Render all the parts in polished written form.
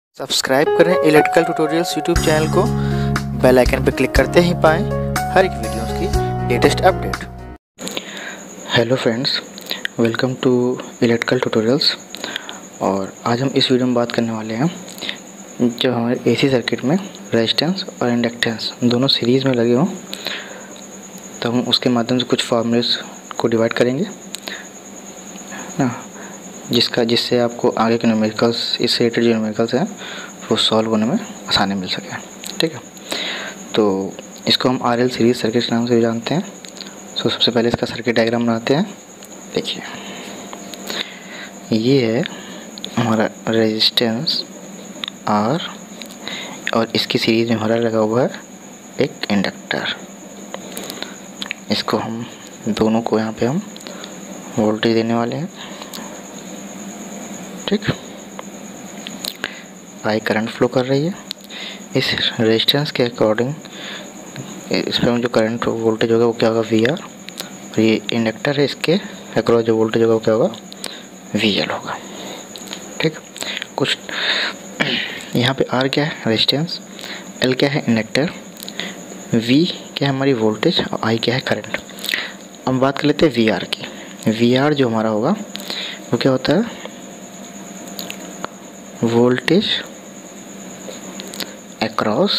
Subscribe करें electrical tutorials YouTube channel को। Bell icon पर क्लिक करते ही पाएँ हर एक वीडियोस की latest update. Hello friends, welcome to electrical tutorials. और आज हम इस वीडियो में बात करने वाले हैं जो हमारे एसी सर्किट में रेजिस्टेंस और इंडक्टेंस दोनों सीरीज़ में लगे हों तो हम उसके माध्यम से कुछ फार्मूलेस को डिवाइड करेंगे ना, जिससे आपको आगे के न्यूमेरिकल्स, इससे रिलेटेड जो न्यूमेरिकल्स हैं वो सॉल्व होने में आसानी मिल सके। ठीक है, तो इसको हम आरएल सीरीज सर्किट के नाम से भी जानते हैं। तो सबसे पहले इसका सर्किट डायग्राम बनाते हैं। देखिए, ये है हमारा रेजिस्टेंस आर और इसकी सीरीज में हमारा लगा हुआ है एक इंडक्टर। इसको हम दोनों को यहाँ पे हम वोल्टेज देने वाले हैं। ठीक, आई करंट फ्लो कर रही है इस रेजिस्टेंस के अकॉर्डिंग। इस पर जो करंट वोल्टेज होगा वो क्या होगा, वी आर। और ये इंडक्टर है, इसके अक्रॉस जो वोल्टेज होगा वो क्या होगा, वी एल होगा। ठीक, कुछ यहाँ पे आर क्या है, रेजिस्टेंस, एल क्या है, इंडक्टर, वी क्या है हमारी वोल्टेज, और आई क्या है, करंट। अब बात कर लेते हैं वी आर की। वी आर जो हमारा होगा वो क्या होता है, वोल्टेज अक्रॉस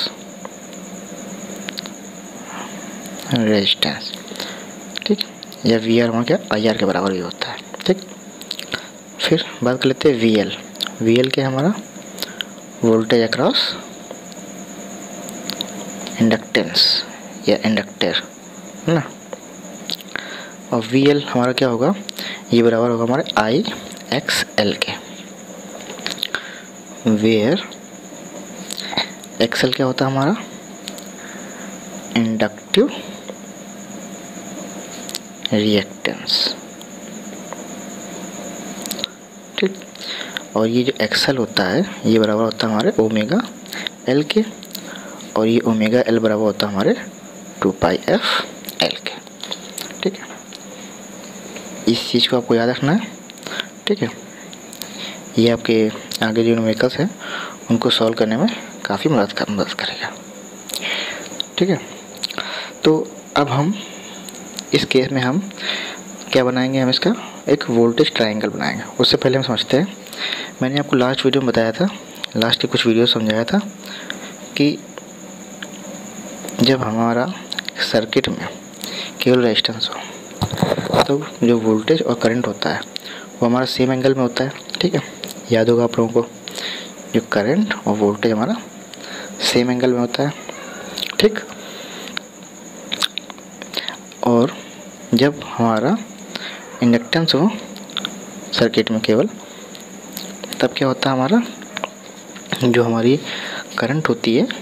रेजिस्टेंस। ठीक, या वी आर हमारा क्या आई आर के बराबर भी होता है। ठीक, फिर बात कर लेते हैं वी एल। वी एल क्या है हमारा, वोल्टेज अक्रॉस इंडक्टेंस या इंडक्टर है ना। और वी एल हमारा क्या होगा, ये बराबर होगा हमारे आई एक्स एल के, वेयर एक्सएल क्या होता है हमारा, इंडक्टिव रिएक्टेंस। ठीक, और ये जो एक्सएल होता है ये बराबर होता है हमारे ओमेगा एल के, और ये ओमेगा एल बराबर होता है हमारे 2 पाई एफ एल के। ठीक है, इस चीज़ को आपको याद रखना है। ठीक है, ये आपके आगे जो न्यूमेरिकल्स हैं उनको सॉल्व करने में काफ़ी मदद करेगा। ठीक है, तो अब हम इस केस में हम क्या बनाएंगे, हम इसका एक वोल्टेज ट्रायंगल बनाएंगे। उससे पहले हम समझते हैं, मैंने आपको लास्ट वीडियो में बताया था, लास्ट के कुछ वीडियो समझाया था कि जब हमारा सर्किट में केवल रेजिस्टेंस हो तो जो वोल्टेज और करंट होता है वो हमारा सेम एंगल में होता है। ठीक है, याद होगा आप लोगों को, जो करंट और वोल्टेज हमारा सेम एंगल में होता है। ठीक, और जब हमारा इंडक्टेंस हो सर्किट में केवल, तब क्या होता है हमारा, जो हमारी करंट होती है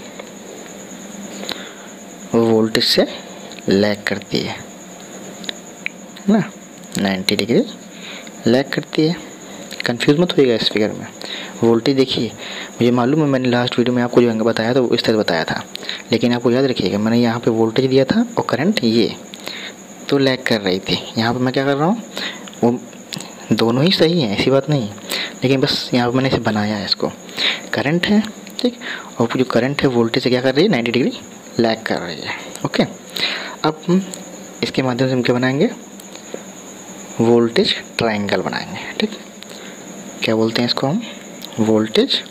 वो वोल्टेज से लैग करती है ना, 90 डिग्री लैग करती है। कंफ्यूज मत होइएगा इस फिगर में। वोल्टेज देखिए, मुझे मालूम है मैंने लास्ट वीडियो में आपको जो एंगल बताया था वो इस तरह बताया था, लेकिन आपको याद रखिएगा मैंने यहाँ पे वोल्टेज दिया था और करंट ये तो लैग कर रही थी। यहाँ पे मैं क्या कर रहा हूँ, वो दोनों ही सही हैं, ऐसी बात नहीं, लेकिन बस यहाँ पर मैंने इसे बनाया है, इसको करंट है। ठीक, और जो करंट है वोल्टेज से क्या कर रही है, 90 डिग्री लैग कर रही है। ओके, अब हम इसके माध्यम से हम क्या बनाएंगे, वोल्टेज ट्रायंगल बनाएंगे। ठीक, क्या बोलते हैं इसको हम, वोल्टेज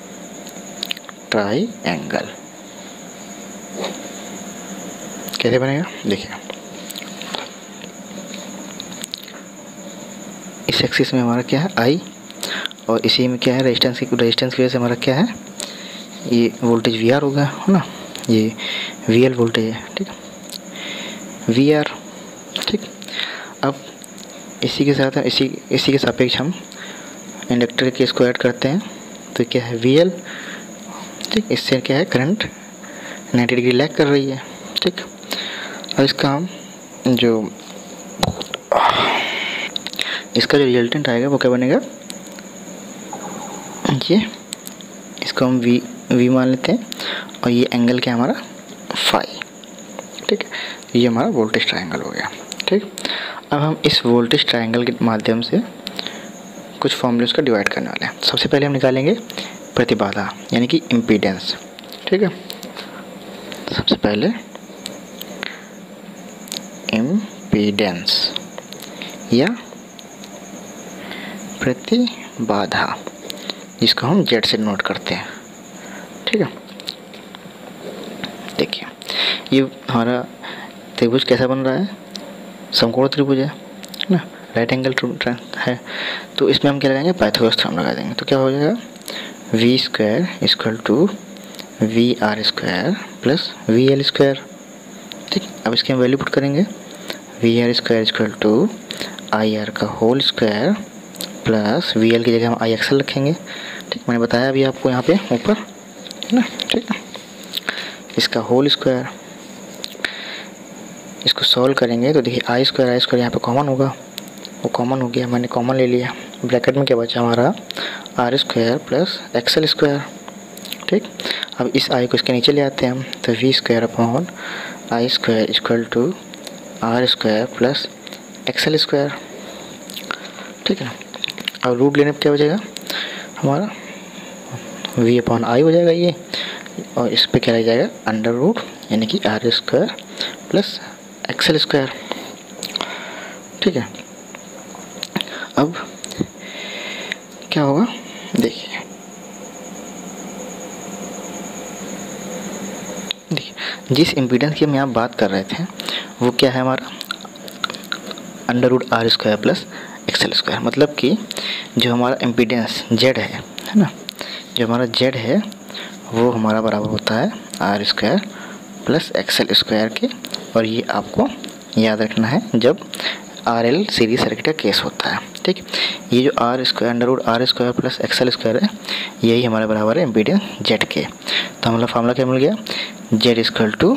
ट्रायंगल। कैसे बनेगा, देखिए, इस एक्सिस में हमारा क्या है आई, और इसी में क्या है रेजिस्टेंस की वजह से हमारा क्या है, ये वोल्टेज वी आर होगा है ना, ये वी एल वोल्टेज है। ठीक, वी आर। ठीक, अब इसी के साथ इसी के सापेक्ष हम इंडक्टर के इसको ऐड करते हैं, तो क्या है वी एल। ठीक, इससे क्या है करंट 90 डिग्री लैग कर रही है। ठीक, अब इसका जो रिजल्टेंट आएगा वो क्या बनेगा, ये इसको हम वी मान लेते हैं, और ये एंगल क्या हमारा फाई। ठीक, ये हमारा वोल्टेज ट्रायंगल हो गया। ठीक, अब हम इस वोल्टेज ट्रायंगल के माध्यम से कुछ फॉर्मूलेस का डिवाइड करने वाले हैं। सबसे पहले हम निकालेंगे प्रतिबाधा यानी कि इम्पीडेंस। ठीक है, सबसे पहले इम्पीडेंस या प्रतिबाधा, जिसको हम जेड से नोट करते हैं। ठीक है, देखिए ये हमारा त्रिभुज कैसा बन रहा है, समकोण त्रिभुज है ना, राइट एंगल है। तो इसमें हम क्या लगाएंगे, पाइथागोरस थ्योरम लगा देंगे। तो क्या हो जाएगा, V square equal to V R square plus V L square. ठीक, अब इसकी हम वैल्यू पुट करेंगे, V R square equal to I R का whole square plus V L की जगह हम आई एक्सएल रखेंगे। ठीक, मैंने बताया अभी आपको यहाँ पे ऊपर, है ना। ठीक है, इसका होल स्क्वायर, इसको सॉल्व करेंगे तो देखिए आई स्क्वायर यहाँ पे कॉमन होगा, वो कॉमन हो गया, मैंने कॉमन ले लिया। ब्रैकेट में क्या बचा हमारा, R square plus XL square. ठीक, अब इस आई को इसके नीचे ले आते हैं हम, तो V square upon I square equal to R square plus XL square. ठीक है, अब रूट लेने पर क्या हो जाएगा हमारा, वी अपॉन आई हो जाएगा ये, और इस पर क्या रह जाएगा, अंडर रूट यानी कि R square plus XL square. ठीक है, अब क्या होगा, देखिए जिस इम्पीडेंस की हम यहाँ बात कर रहे थे वो क्या है हमारा, under root R square plus XL square. मतलब कि जो हमारा इम्पीडेंस जेड है ना, जो हमारा जेड है वो हमारा बराबर होता है R square plus XL square के। और ये आपको याद रखना है जब आर एल सीरीज सर्किट का केस होता है। ठीक, ये जो R square under root R square plus XL square है, यही हमारे बराबर है इम्पीडेंस जेड के। तो हमारा फार्मूला क्या मिल गया, Z equal to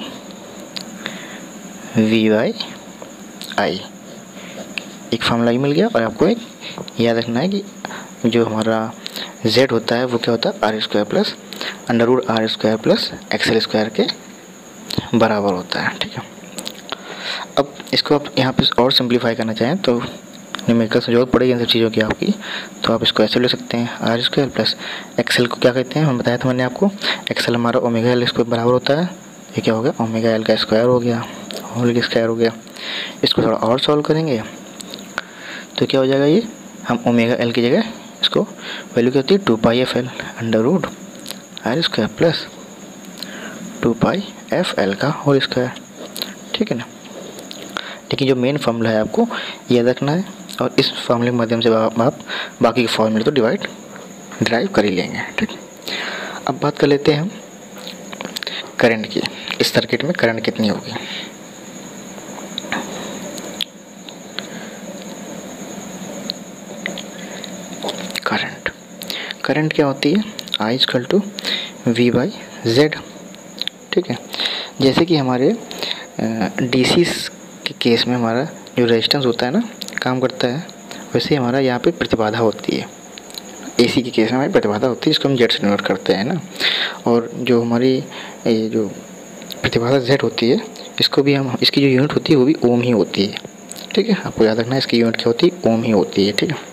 V by I, एक फार्मूला ही मिल गया। और आपको एक याद रखना है कि जो हमारा z होता है वो क्या होता है, R square plus under root R square plus XL square के बराबर होता है। ठीक है, अब इसको आप यहाँ पे और सिंप्लीफाई करना चाहें तो न्यूमेरिकल से जरूरत पड़ेगी इन सब चीज़ों की आपकी, तो आप इसको ऐसे ले सकते हैं, आर स्क्वायर प्लस एक्सएल को क्या कहते हैं, हम बताया था मैंने आपको, एक्सएल हमारा ओमेगा एल स्क्वायर बराबर होता है, ये क्या हो गया, ओमेगा एल का स्क्वायर हो गया, होल का स्क्वायर हो गया। इसको थोड़ा और सॉल्व करेंगे तो क्या हो जाएगा, ये हम ओमेगा एल की जगह इसको वैल्यू क्या होती है, 2 pi F L under root R square plus 2 pi F L का होल स्क्वायर। ठीक है ना, लेकिन जो मेन फार्मूला है आपको याद रखना है, और इस फार्मूले के माध्यम से आप बाकी के फार्मूले तो ड्राइव कर ही लेंगे। ठीक, अब बात कर लेते हैं हम करंट की, इस सर्किट में करंट कितनी होगी। करंट क्या होती है, I equal to V by Z. ठीक है, जैसे कि हमारे डीसी के केस में हमारा जो रेजिस्टेंस होता है ना काम करता है, वैसे ही हमारा यहाँ पे प्रतिबाधा होती है। एसी के केस में हमारी प्रतिबाधा होती है, इसको हम जेड से नोट करते हैं ना। और जो हमारी ये जो प्रतिबाधा जेड होती है, इसको भी हम, इसकी जो यूनिट होती है वो भी ओम ही होती है। ठीक है, आपको याद रखना है इसकी यूनिट क्या होती है, ओम ही होती है। ठीक है,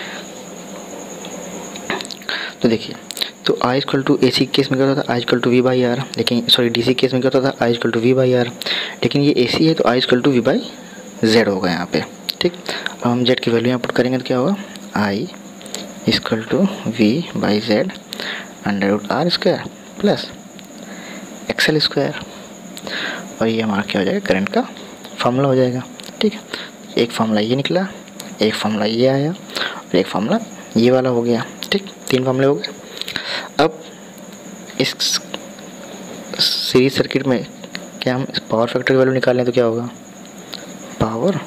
तो देखिए, तो I equal to A C case में क्या होता था, I equal to V by R, लेकिन सॉरी डी सी केस में क्या होता था, I equal to V by R, लेकिन ये ए सी है तो I equal to V by Z होगा यहाँ पे। ठीक, अब हम जेड की वैल्यू यहाँ पुट करेंगे तो क्या होगा, I equal to V by Z under root R square plus XL square. और ये हमारा क्या हो जाएगा, करंट का फार्मूला हो जाएगा। ठीक है, एक फार्मूला ये निकला, एक फार्मूला ये आया, और एक फार्मूला ये वाला हो गया। ठीक, 3 फार्मूले हो गए। अब इस सीरीज सर्किट में क्या हम इस पावर फैक्टर की वैल्यू निकाल लें तो क्या होगा, पावर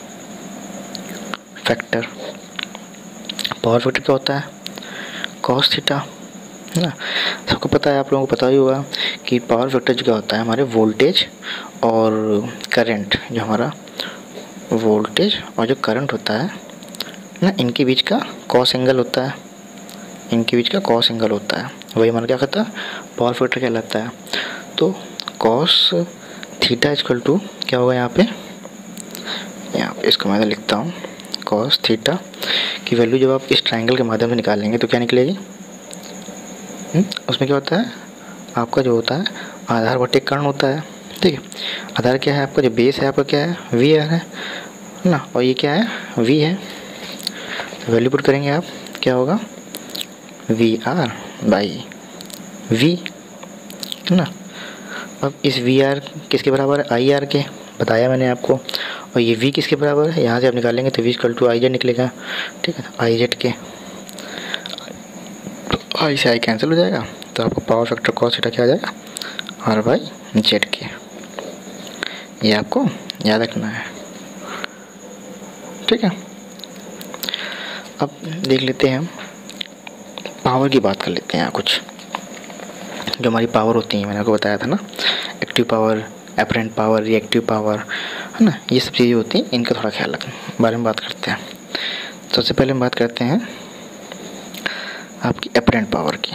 फैक्टर क्या होता है, कॉस थीटा, है ना। सबको पता है, आप लोगों को पता ही होगा कि पावर फैक्टर जो क्या होता है, हमारे वोल्टेज और करंट, जो हमारा वोल्टेज और जो करंट होता है ना, इनके बीच का कॉस एंगल होता है, इनके बीच का कॉस एंगल होता है, वही हमारा क्या कहता है, पावर फैक्टर कहलाता है। तो कॉस थीटा इक्वल टू क्या होगा, यहाँ पे इसको मैं लिखता हूँ, कॉस थीटा की वैल्यू जब आप इस ट्रायंगल के माध्यम से निकालेंगे तो क्या निकलेगी, उसमें क्या होता है आपका, जो होता है आधार बटे कर्ण होता है। ठीक है, आधार क्या है आपका, जो बेस है आपका क्या है वी आर है ना, और ये क्या है वी है। तो वैल्यू पुट करेंगे आप, क्या होगा वी आर बाई वी ना। अब इस वी आर किसके बराबर है, आई आर के, बताया मैंने आपको। और ये v किसके बराबर है, यहाँ से आप निकालेंगे तो v equal to I Z निकलेगा। ठीक है, आई जेड के, तो आई से आई कैंसिल हो जाएगा, तो आपको पावर फैक्टर कॉस थीटा क्या आ जाएगा, आर बाई जेड के। ये आपको याद रखना है। ठीक है, अब देख लेते हैं हम पावर की बात कर लेते हैं। यहाँ कुछ जो हमारी पावर होती है, मैंने आपको बताया था ना, active power, apparent power, reactive power, है ना, ये सब चीज़ें होती हैं, इनका थोड़ा ख्याल रखना, बारे में बात करते हैं। सबसे पहले हम बात करते हैं आपकी एपरेंट पावर की।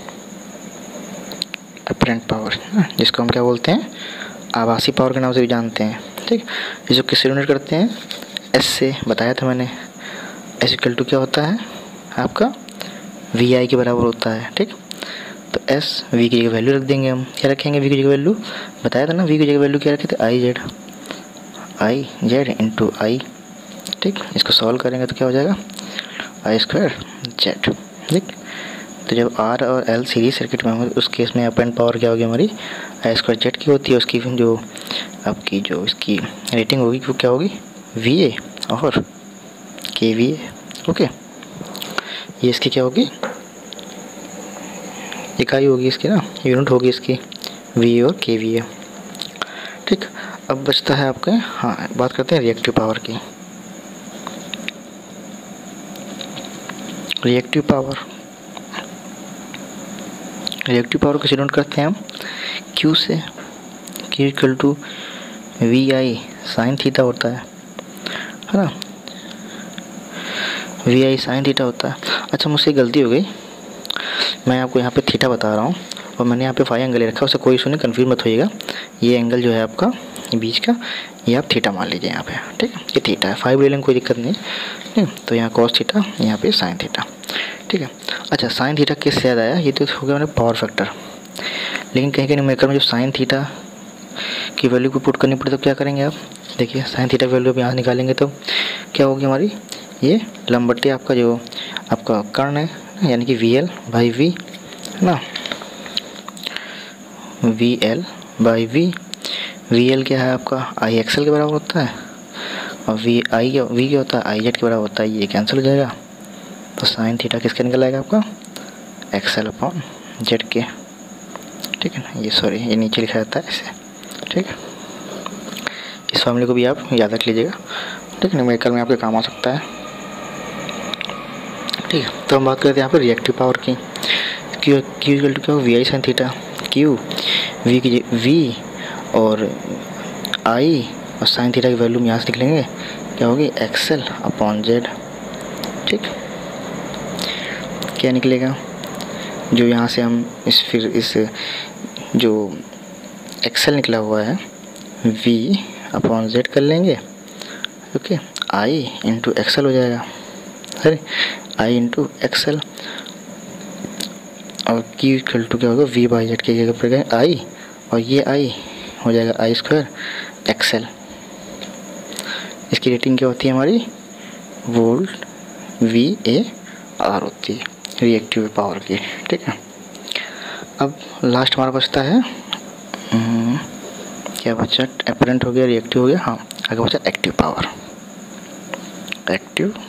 एपरेंट पावर जिसको हम क्या बोलते हैं, आभासी पावर के नाम से भी जानते हैं। ठीक, इसको किससे यूनिट करते हैं, एस से, बताया था मैंने। एस इक्वल टू क्या होता है आपका वी आई के बराबर होता है। ठीक, तो एस वी की जगह वैल्यू रख देंगे हम, क्या रखेंगे वी की जगह वैल्यू, बताया था ना, वी की जगह वैल्यू क्या रखे थे, आई जेड इंटू आई। ठीक, इसको सॉल्व करेंगे तो क्या हो जाएगा आई स्क्वायर जेड। ठीक, तो जब आर और एल सीरीज सर्किट में होंगे उस केस में एपरेंट पावर क्या होगी हमारी, आई स्क्वायर जेड की होती है। उसकी जो आपकी जो इसकी रेटिंग होगी वो क्या होगी, वी ए और के वी ए। ओके, ये इसकी क्या होगी, इकाई होगी इसकी ना, यूनिट होगी इसकी वी और के वी ए। ठीक, अब बचता है आपके, हाँ बात करते हैं रिएक्टिव पावर की। रिएक्टिव पावर कैसे नोट करते हैं हम, क्यू से, Q equal to V I sine theta होता है ना, वी आई साइन थीटा होता है। अच्छा, मुझसे गलती हो गई, मैं आपको यहाँ पे थीटा बता रहा हूँ और मैंने यहाँ पे फाई एंगल रखा है, उससे कोई इशू नहीं, कन्फ्यूज मत होइएगा। ये एंगल जो है आपका बीच का, ये आप थीटा मान लीजिए यहाँ पे। ठीक है, ये थीटा है, फाइव ले लेंगे कोई दिक्कत नहीं। ठीक, तो यहाँ कॉस थीटा, यहाँ पे साइन थीटा। ठीक है, अच्छा साइन थीटा किससे याद आया, ये तो हो गया मैंने पावर फैक्टर, लेकिन कहीं कहीं न्यूमेरिकल में जो साइन थीटा की वैल्यू को पुट करनी पड़े तो क्या करेंगे आप, देखिए साइन थीटा की वैल्यू यहाँ निकालेंगे तो क्या होगी हमारी, ये लंबट्टी आपका जो आपका कर्ण है, यानी कि वी एल बाई वी ना, V L by V L क्या है आपका आई एक्सएल के बराबर होता है, और वी क्या होता है आई जेड के बराबर होता है। ये कैंसिल हो जाएगा, तो साइन थीटा किसके निकल आएगा आपका एक्सएल अपॉन जेड के। ठीक है ना, ये सॉरी ये नीचे लिखा जाता है ऐसे। ठीक है, इस फॉर्मूले को भी आप याद रख लीजिएगा। ठीक है, न्यूमेरिकल में आपके काम आ सकता है। ठीक है, तो हम बात करते हैं यहाँ पर रिएक्टिव पावर की। क्यू इक्वल टू क्या हो, V I sine theta, Q V की वी और आई और साइन थीटा की वैल्यू हम यहाँ से निकलेंगे क्या होगी एक्सएल अपॉन जेड। ठीक, क्या निकलेगा, जो यहाँ से हम इस जो एक्सएल निकला हुआ है वी अपॉन जेड कर लेंगे। ओके, आई इंटू एक्सएल हो जाएगा, सॉरी आई इंटू एक्सएल, और क्यू इक्वल टू क्या होगा वी बाई जेड की जगह पर आई, और ये आई हो जाएगा आई स्क्वायर एक्सएल। इसकी रेटिंग क्या होती है हमारी, वोल्ट वी ए आर होती है रिएक्टिव पावर की। ठीक है, अब लास्ट हमारा बचता है क्या बचा, एपरेंट हो गया, रिएक्टिव हो गया, हाँ आगे बचा एक्टिव पावर। एक्टिव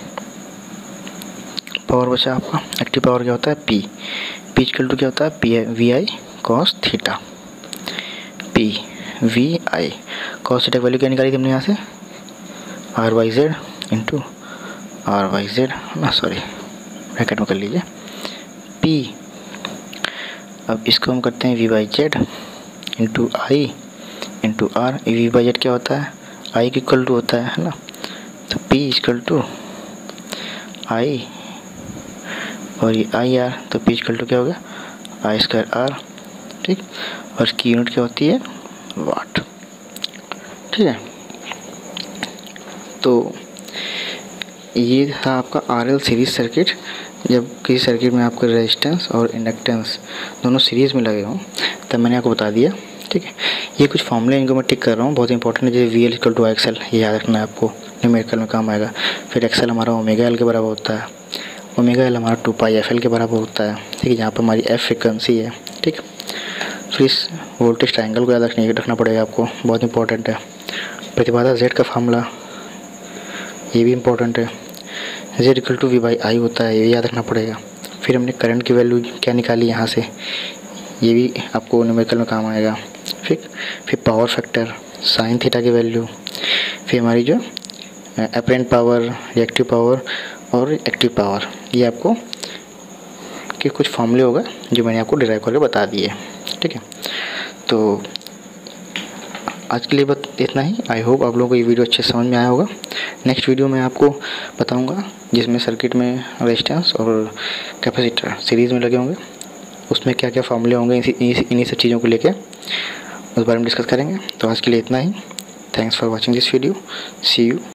पावर बचा आपका, एक्टिव पावर क्या होता है पी इक्वल टू क्या होता है P V I cos theta, P V I cos theta की वैल्यू क्या निकाली थी हमने यहाँ से, R Y Z into R Y Z ना, सॉरी ब्रैकेट में कर लीजिए पी। अब इसको हम करते हैं V by Z into I into R. V by Z क्या होता है आई की इक्वल टू होता है ना, तो पी इक्वल टू आई और ये आई आर, तो पी इक्वल टू क्या हो गया आई स्क्वायर आर। ठीक, और इसकी यूनिट क्या होती है वाट। ठीक है, तो ये था आपका आरएल सीरीज सर्किट, जब किसी सर्किट में आपका रेजिस्टेंस और इंडक्टेंस दोनों सीरीज़ में लगे हों तब मैंने आपको बता दिया। ठीक है, ये कुछ फॉर्मूले इनको मैं टिक कर रहा हूँ, बहुत इंपॉर्टेंट है। जैसे V L equal to X L, ये याद रखना है आपको, न्यूमेरिकल में काम आएगा। फिर एक्स एल हमारा ओमेगा एल के बराबर होता है, ओमेगा एल हमारा 2 पाई एफ एल के बराबर होता है। ठीक है, जहाँ पर हमारी एफ फ्रिक्वेंसी है। ठीक, फिर इस वोल्टेज ट्रायंगल को याद रखना पड़ेगा आपको, बहुत इंपॉर्टेंट है। प्रतिबाधा जेड का फार्मूला, ये भी इम्पोर्टेंट है। Z equal to V by I होता है, ये याद रखना पड़ेगा। फिर हमने करंट की वैल्यू क्या निकाली यहाँ से, ये भी आपको न्यूमेरिकल में काम आएगा। फिर पावर फैक्टर, साइन थीटा की वैल्यू, फिर हमारी जो अपरेंट पावर, रिएक्टिव पावर और एक्टिव पावर, ये आपको के कुछ फॉर्मूले होगा जो मैंने आपको डिराइव करके बता दिए। ठीक है, तो आज के लिए बस इतना ही। आई होप आप लोगों को ये वीडियो अच्छे समझ में आया होगा। नेक्स्ट वीडियो में आपको बताऊंगा जिसमें सर्किट में रेजिस्टेंस और कैपेसिटर सीरीज़ में लगे होंगे, उसमें क्या क्या फॉर्मूले होंगे, इन्हीं सब चीज़ों को लेके उस बारे में डिस्कस करेंगे। तो आज के लिए इतना ही। Thanks for watching this video, see you.